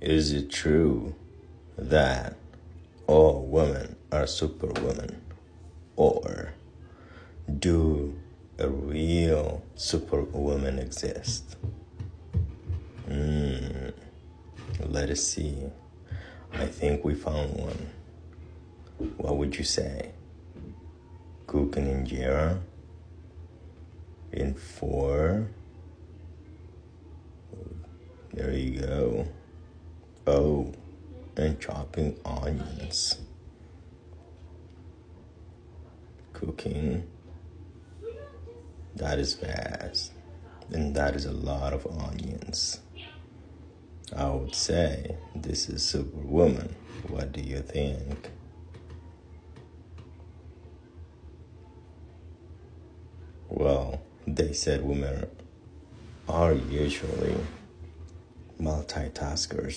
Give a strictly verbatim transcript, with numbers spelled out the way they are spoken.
Is it true that all women are superwomen? Or do a real superwoman exist? Hmm. Let us see. I think we found one. What would you say? Cooking injera in four. There you go. Oh, and chopping onions. Cooking. That is fast. And that is a lot of onions. I would say this is Superwoman. What do you think? Well, they said women are usually multitaskers.